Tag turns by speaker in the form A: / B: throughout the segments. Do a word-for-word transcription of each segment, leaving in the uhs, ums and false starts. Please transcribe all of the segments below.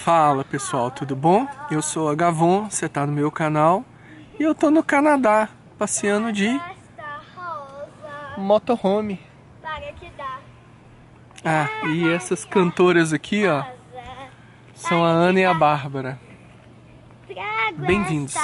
A: Fala pessoal, tudo bom? Eu sou a Gavon, você tá no meu canal e eu tô no Canadá, passeando de motorhome. Ah, e essas cantoras aqui, ó, são a Ana e a Bárbara. Bem-vindos.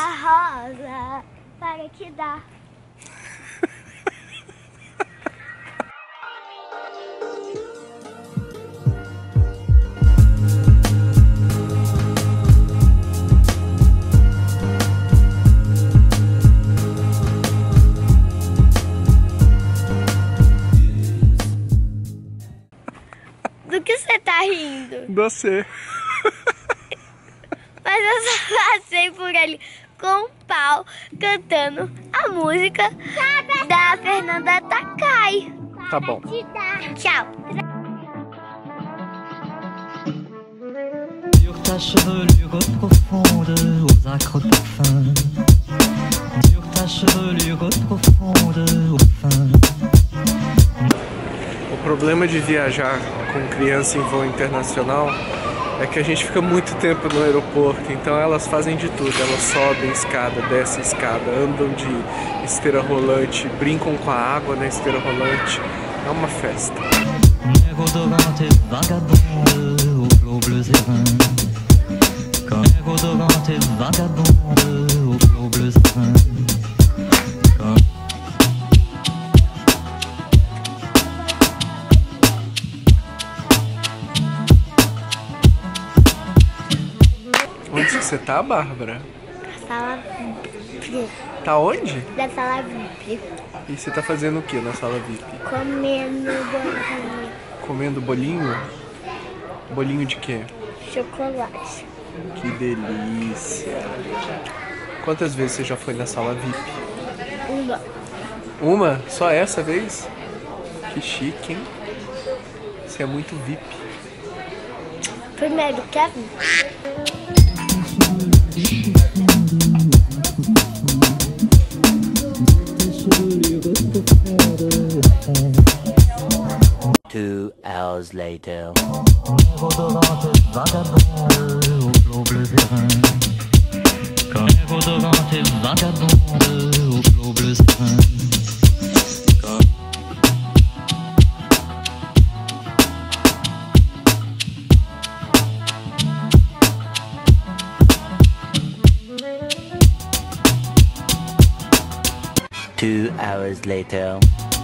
B: Do que você tá rindo?
A: Você.
B: Mas eu só passei por ali com o pau cantando a música da Fernanda Takai.
A: Tá bom.
B: Tchau.
C: Sur ta chevelure profonde aux acres parfums. Sur ta chevelure profonde au fin.
A: O problema de viajar com criança em voo internacional é que a gente fica muito tempo no aeroporto, então elas fazem de tudo. Elas sobem escada, descem escada, andam de esteira rolante, brincam com a água na esteira rolante. É uma festa.
C: Mer odorante vagabonde aux flots bleus et bruns. Comme mer odorante vagabonde aux flots bleus et bruns.
A: Onde que você tá, Bárbara?
B: Da sala V I P.
A: Tá onde?
B: Da sala V I P.
A: E você tá fazendo o que na sala V I P?
B: Comendo bolinho.
A: Comendo bolinho? Bolinho de quê?
B: Chocolate.
A: Que delícia! Quantas vezes você já foi na sala V I P?
B: Uma.
A: Uma? Só essa vez? Que chique, hein? Você é muito V I P.
B: Primeiro, quer vir?
D: Two hours later.
C: Mer odorante vagabonde aux flots bleus et bruns. Comme mer odorante vagabonde aux flots bleus et bruns.
D: Two hours later.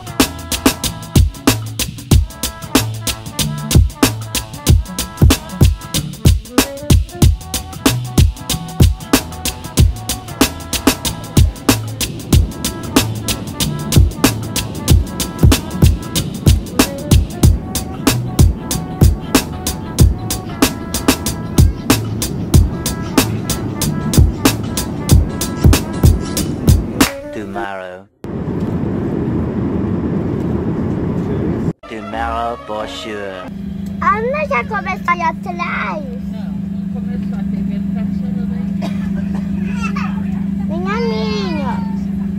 D: Tomorrow. Tomorrow for sure.
B: A Ana já começou aí atrás.
E: Não, começou a T V, não tá funcionando ainda.
B: Vem a minha.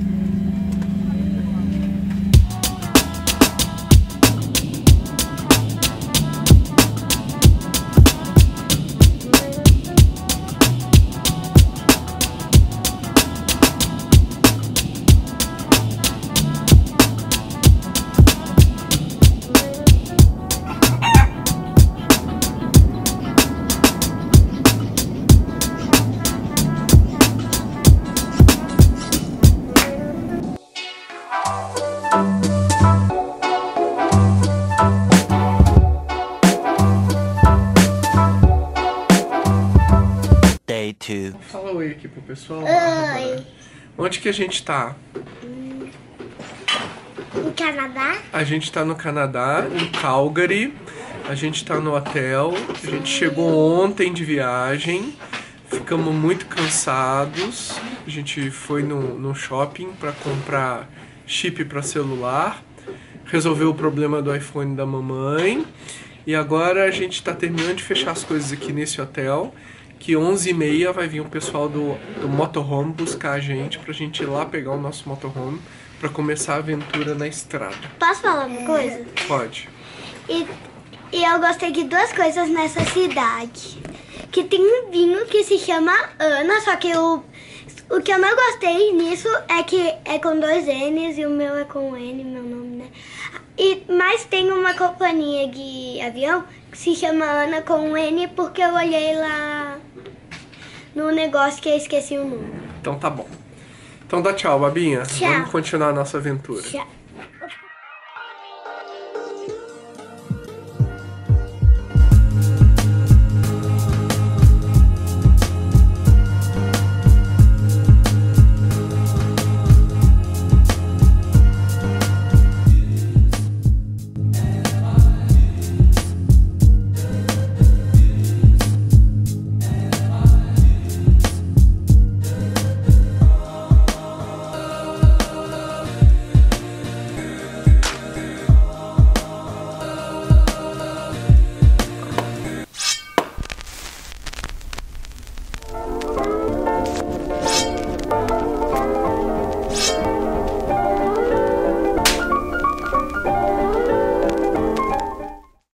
D: Day two.
A: Fala oi aqui pro pessoal.
B: Oi.
A: Onde que a gente tá?
B: No Canadá?
A: A gente tá no Canadá, em Calgary. A gente tá no hotel. A gente chegou ontem de viagem. Ficamos muito cansados. A gente foi no, no shopping pra comprar chip pra celular. Resolveu o problema do iPhone da mamãe. E agora a gente tá terminando de fechar as coisas aqui nesse hotel. Que onze e meia vai vir o pessoal do, do motorhome buscar a gente pra gente ir lá pegar o nosso motorhome pra começar a aventura na estrada.
B: Posso falar uma coisa?
A: Pode.
B: E, e eu gostei de duas coisas nessa cidade. que tem um vinho que se chama Ana, só que o, o que eu não gostei nisso é que é com dois N's e o meu é com N, meu nome, né? E, mas tem uma companhia de avião que se chama Ana com um N porque eu olhei lá no negócio que eu esqueci o nome.
A: Então tá bom. Então dá tchau, Babinha.
B: Tchau.
A: Vamos continuar a nossa aventura.
B: Tchau.